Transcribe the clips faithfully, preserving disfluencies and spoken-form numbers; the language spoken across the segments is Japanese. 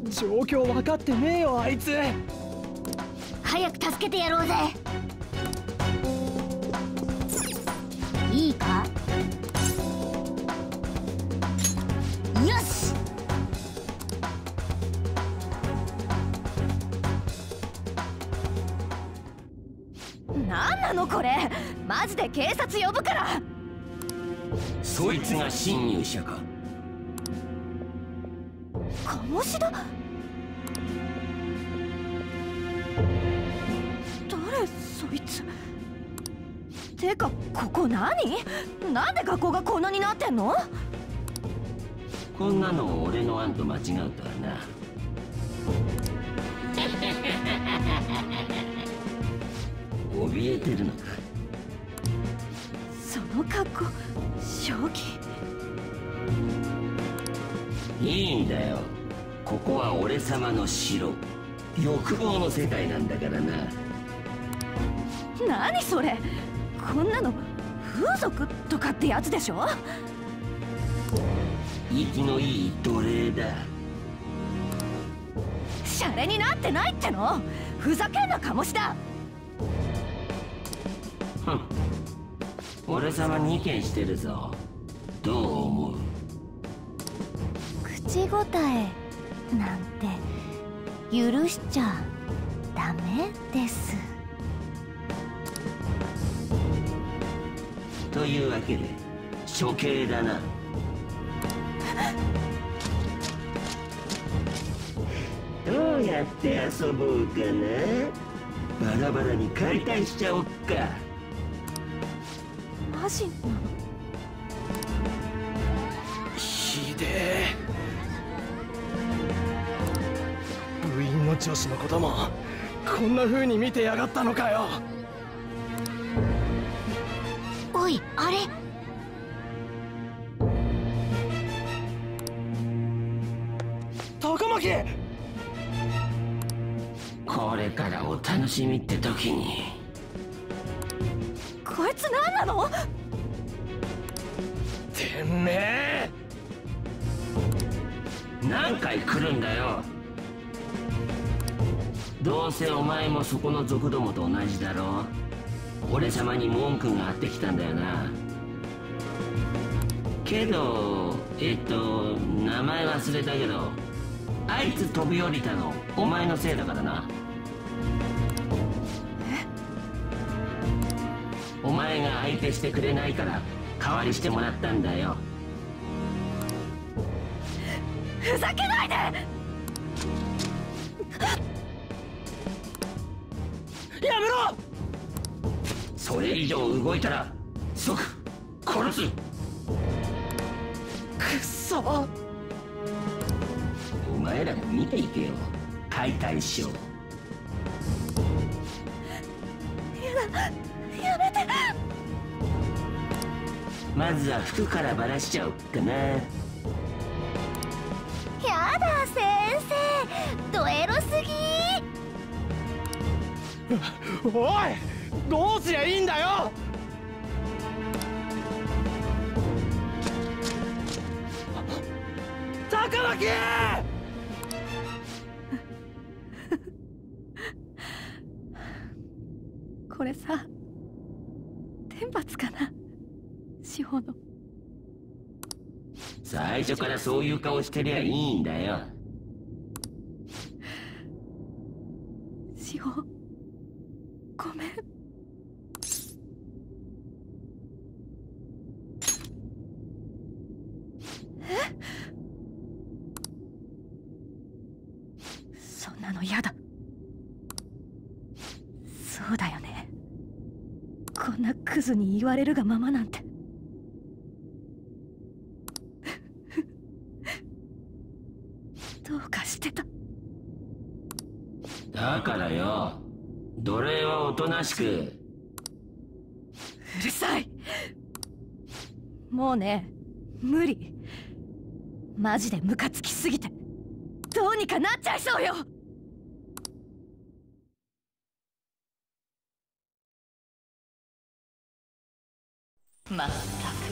状況分かってねえよあいつ。 早く助けてやろうぜ。いいか。よし。 なんなのこれ、マジで警察呼ぶから。 そいつが侵入者か。 鴨志田。誰そいつ。てかここ何？なんで学校がこんなになってんの？ こんなのを俺の案と間違うとはな。怯えてるのか。 その格好、正気。 いいんだよ、ここは俺様の城、欲望の世界なんだからな。 何それ、こんなの風俗とかってやつでしょ。 息のいい奴隷だ。 シャレになってないっての。ふざけんな鴨志田。 ふん、俺様に意見してるぞ。どう思う？ 口答えなんて許しちゃダメです。 というわけで処刑だな。どうやって遊ぼうかな。バラバラに解体しちゃおっか。 マジなの？ ひでえ。部員の女子のこともこんな風に見てやがったのかよ。 おい、あれ。 高巻。 これからお楽しみって時に。 こいつ何なの？ てめえ。 何回来るんだよ。どうせお前もそこの族どもと同じだろ。俺様に文句があってきたんだよな。けどえっと名前忘れたけど、あいつ飛び降りたのお前のせいだからな。お前が相手してくれないから代わりしてもらったんだよ。 ふざけないで。 やめろ。 それ以上動いたら即殺す。 くっそ。 お前らも見ていけよ、解体ショー。 やだ、やめて。 まずは服からバラしちゃおっかな。 やだ先生、ドエロすぎ。 おい、どうすりゃいいんだよ。高巻。 これさ、天罰かな、志保の。 最初からそういう顔してりゃいいんだよ。 志保、ごめん。え？そんなの嫌だ。そうだよね。こんなクズに言われるがままなんて。どうかしてた。 だからよ、奴隷はおとなしく。 うるさい。もうね、無理。マジでムカつきすぎてどうにかなっちゃいそうよ。 まった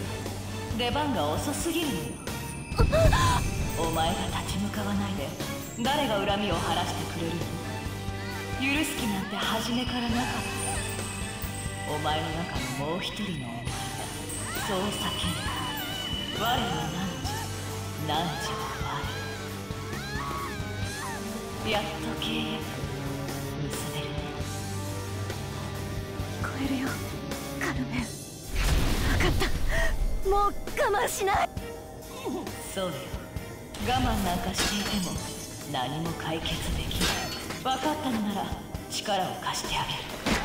く出番が遅すぎるのよ。お前が立ち向かわないで誰が恨みを晴らしてくれるの？許す気なんて初めからなかった。お前の中のもう一人のお前がそう叫んだ。我の汝、汝は我。やっと契約結べるね。 聞こえるよカルメン。分かった、もう我慢しない。 そうよ、我慢なんかしていても何も解決できない。分かったのなら力を貸してあげる。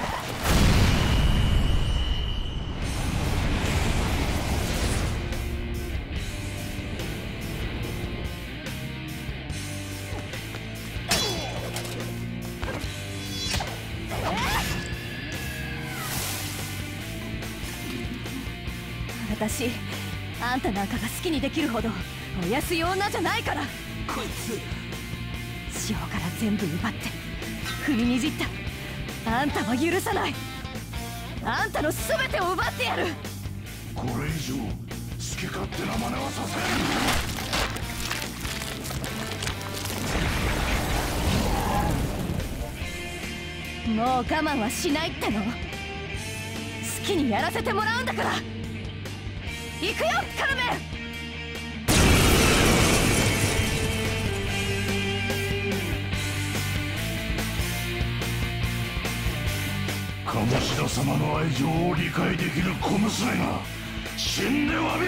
私あんたなんかが好きにできるほどお安い女じゃないから。 こいつ塩から全部奪って踏みにじったあんたは許さない。あんたの全てを奪ってやる。 これ以上好き勝手な真似はさせん。 もう我慢はしないっての。好きにやらせてもらうんだから。行くよカルメン。 鴨志田様の愛情を理解できる小娘が死んで詫び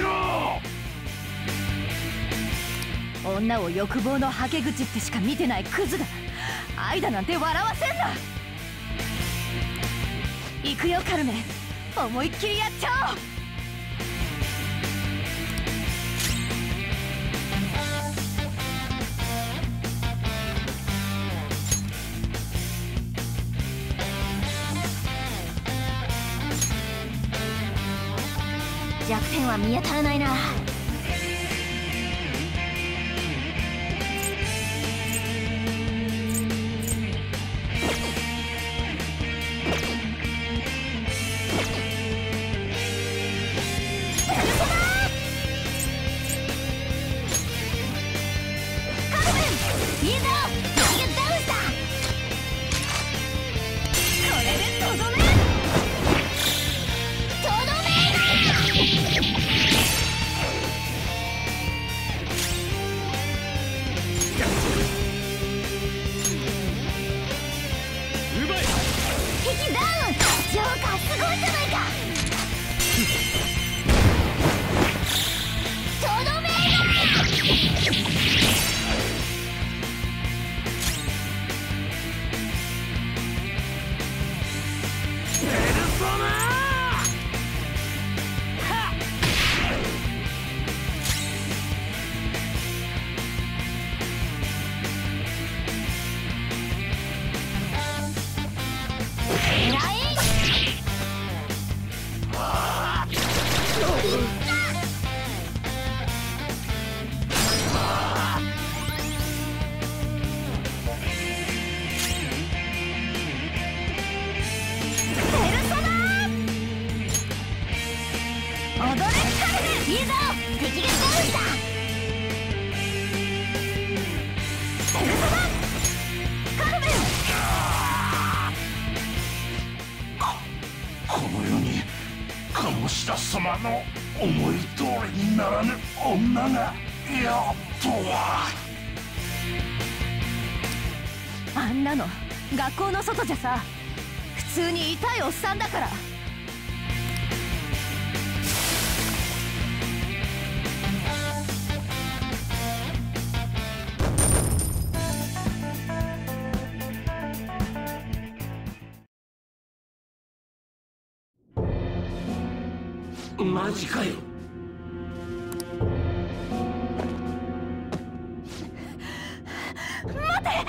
ろ。 女を欲望のはけ口ってしか見てないクズが愛だなんて笑わせんな。行くよカルメン、思いっきりやっちゃおう。 弱点は見当たらないな。鴨志田様の思い通りにならぬ女がやっとは。 あんなの学校の外じゃさ普通に痛いおっさんだから。 マジかよ。 待て！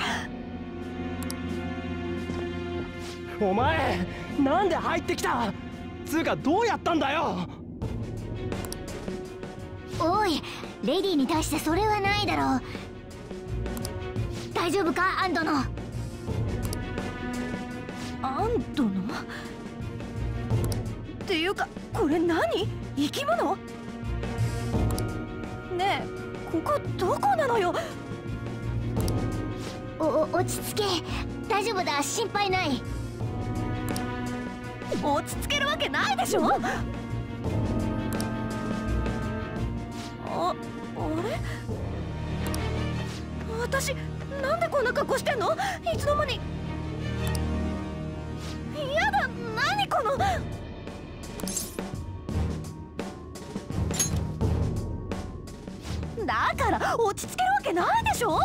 お前なんで入ってきた？つうかどうやったんだよ。 おい、レディーに対してそれはないだろう。大丈夫かアンドの。 アンドの？っていうかこれ何？生き物？ねえここどこなのよ。 お落ち着け。大丈夫だ、心配ない。 落ち着けるわけないでしょ。あ、あれ、私なんでこんな格好してんの？いつの間に。やだ、何この。だから落ち着けるわけないでしょ。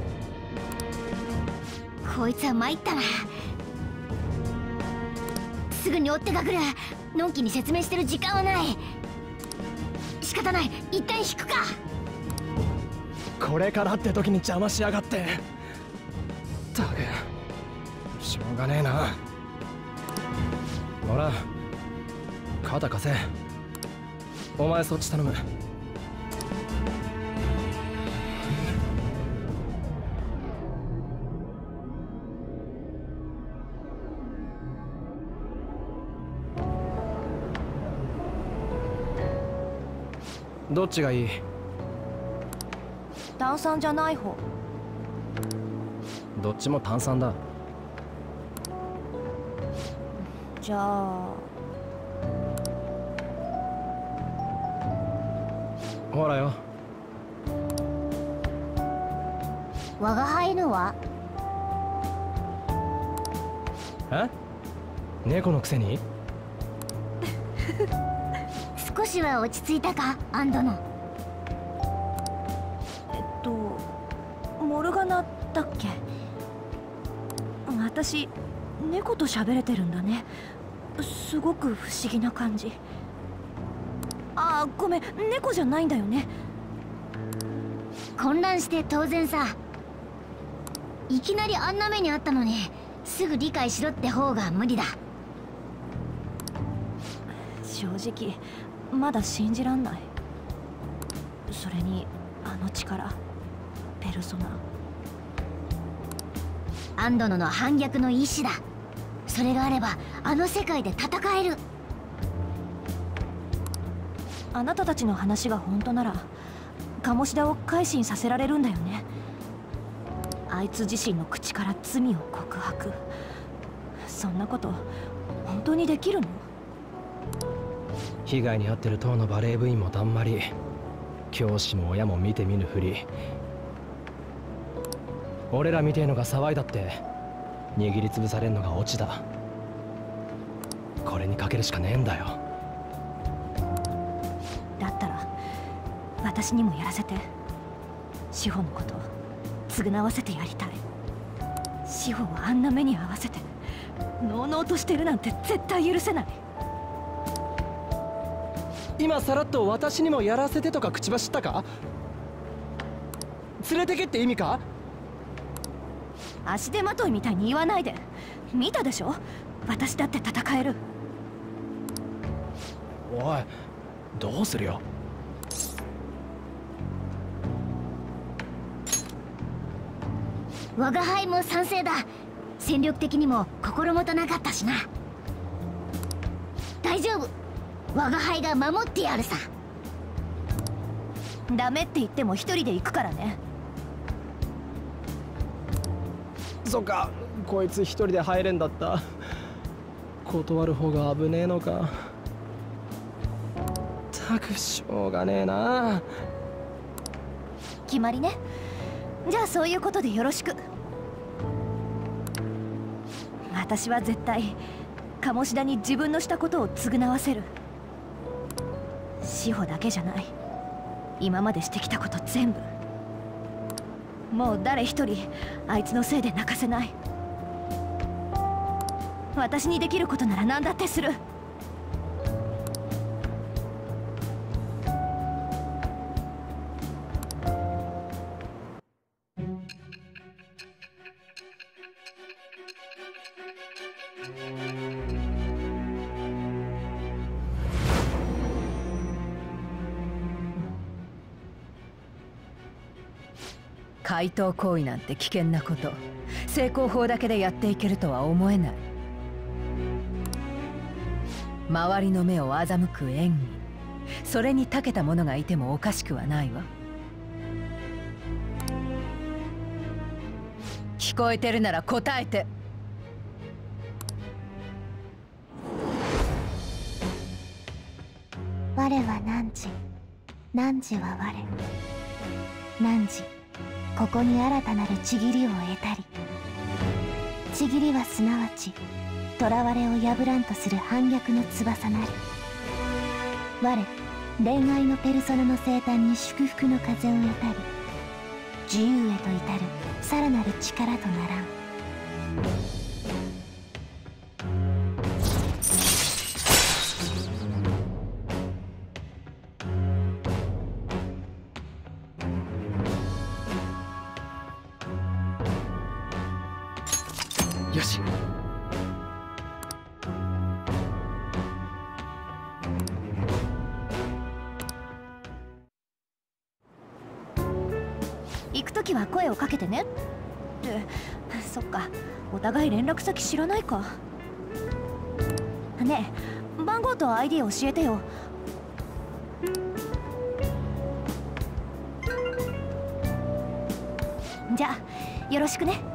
こいつは参ったな。すぐに追ってかくる。のんきに説明してる時間はない。仕方ない、一旦引くか。 これからって時に邪魔しやがって。ったくしょうがねえな。ほら肩貸せ。お前そっち頼む。どっちがいい？ 炭酸じゃない方。 どっちも炭酸だ。 じゃあほらよ。 我が輩のは？ え？猫のくせに？ 少しは落ち着いたか、アンドの。 えっとモルガナだっけ。私猫と喋れてるんだね。すごく不思議な感じ。ああ、ごめん、猫じゃないんだよね。 混乱して当然さ。いきなりあんな目にあったのにすぐ理解しろって方が無理だ。 正直まだ信じらんない。それにあの力、ペルソナ。 アンドノの反逆の意志だ。それがあればあの世界で戦える。 あなたたちの話が本当なら鴨志田を改心させられるんだよね。あいつ自身の口から罪を告白。そんなこと本当にできるの？ 被害に遭ってる当のバレー部員もだんまり、教師も親も見て見ぬふり。俺らみてえのが騒いだって握りつぶされんのがオチだ。これにかけるしかねえんだよ。 だったら私にもやらせて。志保のこと償わせてやりたい。志保をあんな目に遭わせてのうのうとしてるなんて絶対許せない。 今さらっと私にもやらせてとか口走ったか？連れてけって意味か？ 足手まといみたいに言わないで。見たでしょ、私だって戦える。 おい、どうするよ。 我が輩も賛成だ。戦力的にも心もとなかったしな。大丈夫、我が輩が守ってやるさ。 ダメって言っても一人で行くからね。 そっか、こいつ一人で入れんだった。断る方が危ねえのか。たくしょうがねえな。 決まりね。じゃあそういうことでよろしく。私は絶対鴨志田に自分のしたことを償わせる。志保だけじゃない、今までしてきたこと全部。もう誰一人あいつのせいで泣かせない。私にできることなら何だってする。 怪盗行為なんて危険なこと、成功法だけでやっていけるとは思えない。周りの目を欺く演技、それに長けた者がいてもおかしくはないわ。 聞こえてるなら答えて。 我は汝、汝は我。汝、ここに新たなるちぎりを得たり。ちぎりはすなわち囚われを破らんとする反逆の翼なり。我、恋愛のペルソナの生誕に祝福の風を得たり、自由へと至るさらなる力とならん。 よし。 行くときは声をかけてね。ってそっか、お互い連絡先知らないか。ねえ、番号と アイディー 教えてよ。じゃあよろしくね。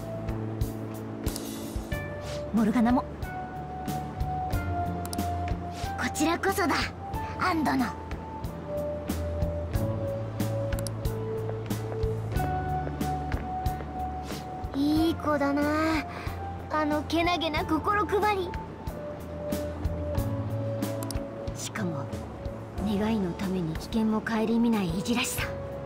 モルガナも。 こちらこそだ、アン殿。いい子だな、あのけなげな心配り。しかも願いのために危険も顧みないいじらしさ。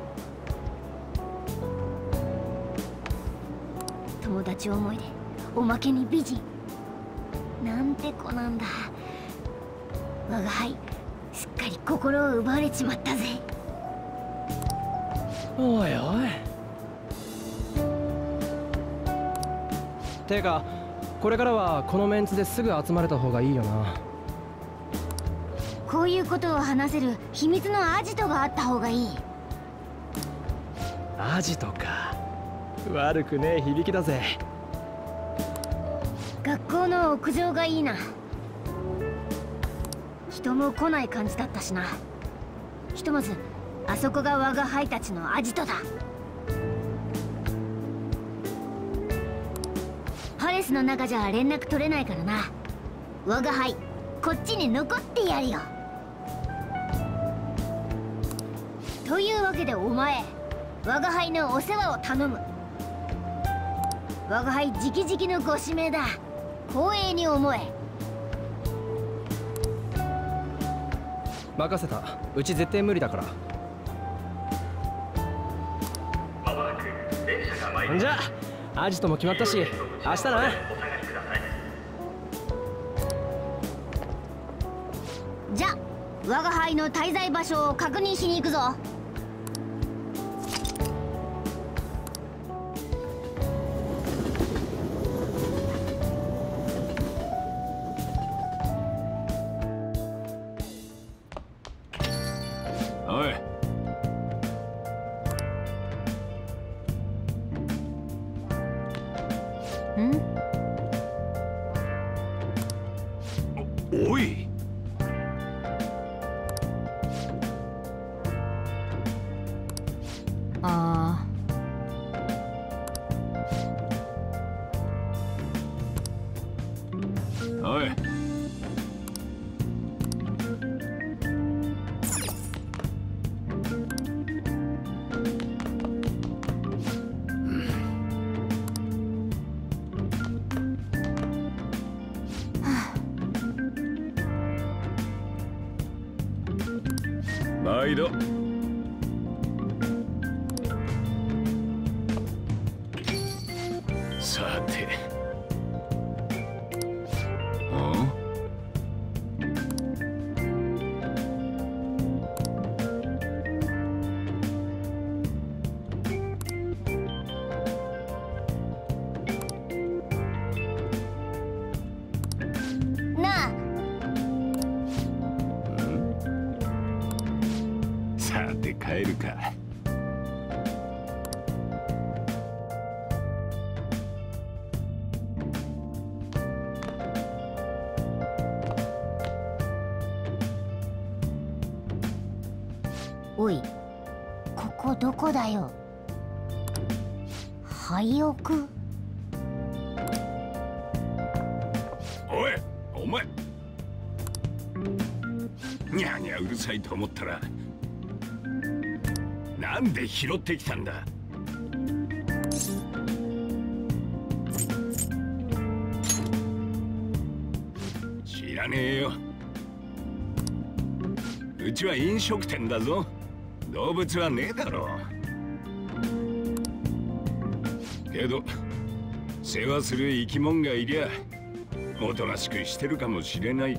友達思いでおまけに美人なんて子なんだ。我が輩すっかり心を奪われちまったぜ。 おいおい。てかこれからはこのメンツですぐ集まれた方がいいよな。 こういうことを話せる秘密のアジトがあった方がいい。 アジトか、悪くねえ響きだぜ。 学校の屋上がいいな。人も来ない感じだったしな。ひとまずあそこが我が輩たちのアジトだ。ハレスの中じゃ連絡取れないからな。我が輩こっちに残ってやるよ。というわけでお前、我が輩のお世話を頼む。我が輩直々のご指名だ。光栄に思え。 任せた。うち絶対無理だから。んじゃアジトも決まったし明日な。 じゃ我が輩の滞在場所を確認しに行くぞ。 おい、 ん？ おい。 あおい。毎度。さて、ん？ なあ、 さて帰るか。 おい、ここどこだよ。 廃屋。 おいお前、にゃーにゃーうるさいと思ったらなんで拾ってきたんだ。知らねえよ。うちは飲食店だぞ。動物はねえだろう。けど世話する生き物がいりゃおとなしくしてるかもしれないか。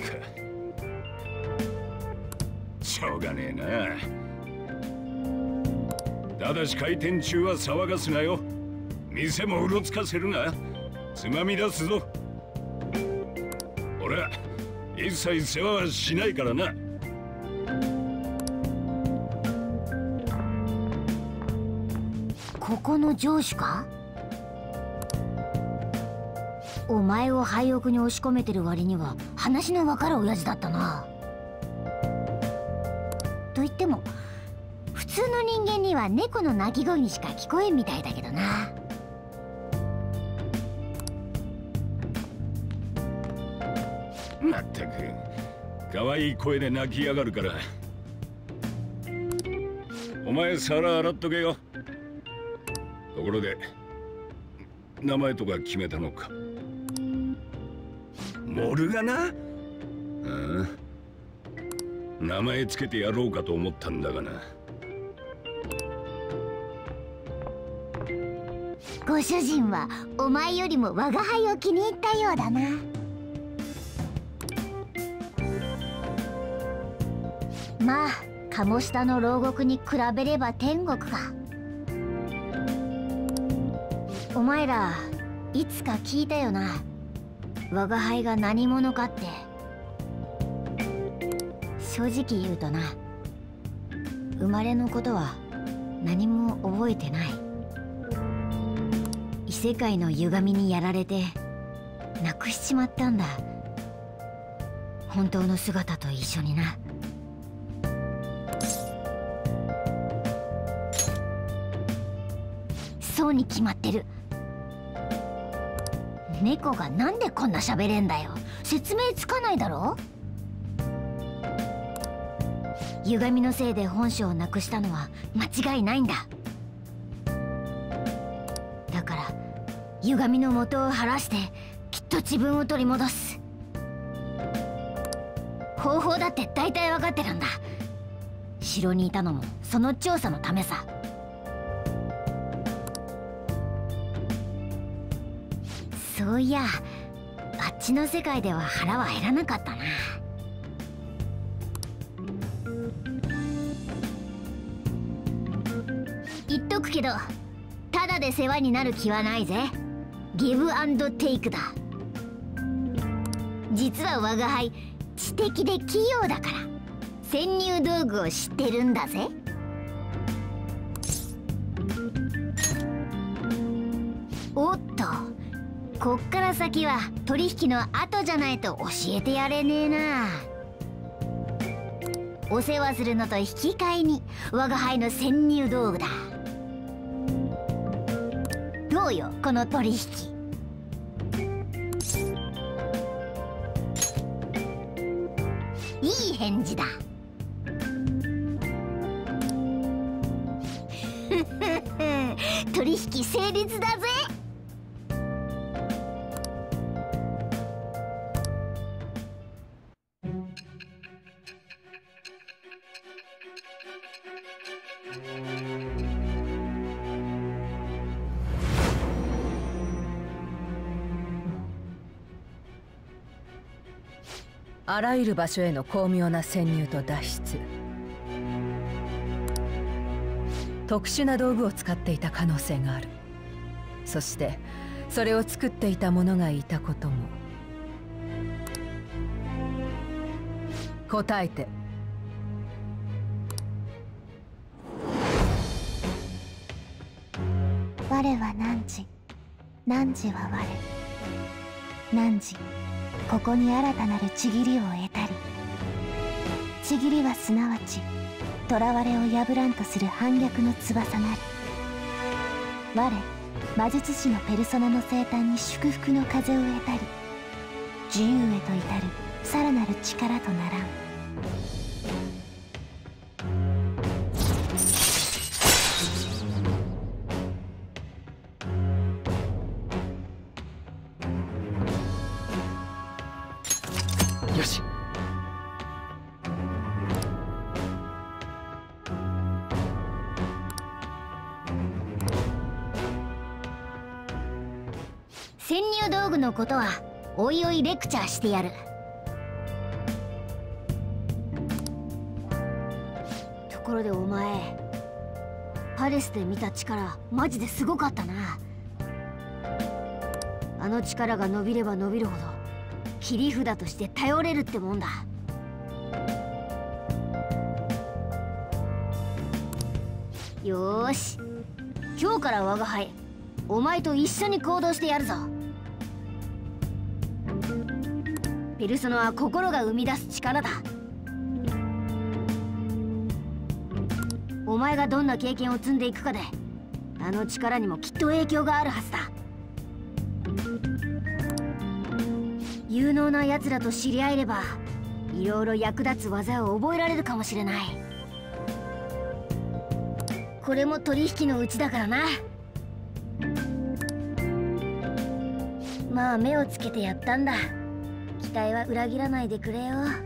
しょうがねえな。ただし開店中は騒がすなよ。店もうろつかせるな。つまみ出すぞ。俺は一切世話はしないからな。 ここの上司か？お前を廃屋に押し込めてる割には話のわかる親父だったな。と言っても普通の人間には猫の鳴き声にしか聞こえんみたいだけどな。 まったく可愛い声で泣きやがるから。お前皿洗っとけよ。ところで名前とか決めたのか？モルガナ？ああ、名前つけてやろうかと思ったんだがな。 ご主人はお前よりも我が輩を気に入ったようだな。まあ鴨下の牢獄に比べれば天国か。お前らいつか聞いたよな、我が輩が何者かって。正直言うとな、生まれのことは何も覚えてない。異世界の歪みにやられてなくしちまったんだ、本当の姿と一緒にな。そうに決まってる。猫がなんでこんな喋れんだよ。説明つかないだろ。歪みのせいで本性をなくしたのは間違いないんだ。だから歪みの元を晴らしてきっと自分を取り戻す方法だって大体分かってるんだ。城にいたのもその調査のためさ。そういや、あっちの世界では腹は減らなかったな。言っとくけど、ただで世話になる気はないぜ。ギブアンドテイクだ。実は我が輩知的で器用だから潜入道具を知ってるんだぜ。おっと、こっから先は取引の後じゃないと教えてやれねえな。お世話するのと引き換えに我が輩の潜入道具だ。どうよこの取引。いい返事だ。取引成立だぜ。 あらゆる場所への巧妙な潜入と脱出、特殊な道具を使っていた可能性がある。そしてそれを作っていた者がいたことも。答えて。 我は汝、汝は我。汝、ここに新たなるちぎりを得たり。ちぎりはすなわち囚われを破らんとする反逆の翼なり。我魔術師のペルソナの生誕に祝福の風を得たり、自由へと至るさらなる力とならん。 よし。 潜入道具のことはおいおいレクチャーしてやる。ところでお前、パレスで見た力マジですごかったな。あの力が伸びれば伸びるほど切り札として頼れるってもんだ。よーし、今日から我が輩お前と一緒に行動してやるぞ。ペルソナは心が生み出す力だ。お前がどんな経験を積んでいくかであの力にもきっと影響があるはずだ。有能な奴らと知り合えればいろいろ役立つ技を覚えられるかもしれない。これも取引のうちだからな。まあ目をつけてやったんだ。期待は裏切らないでくれよ。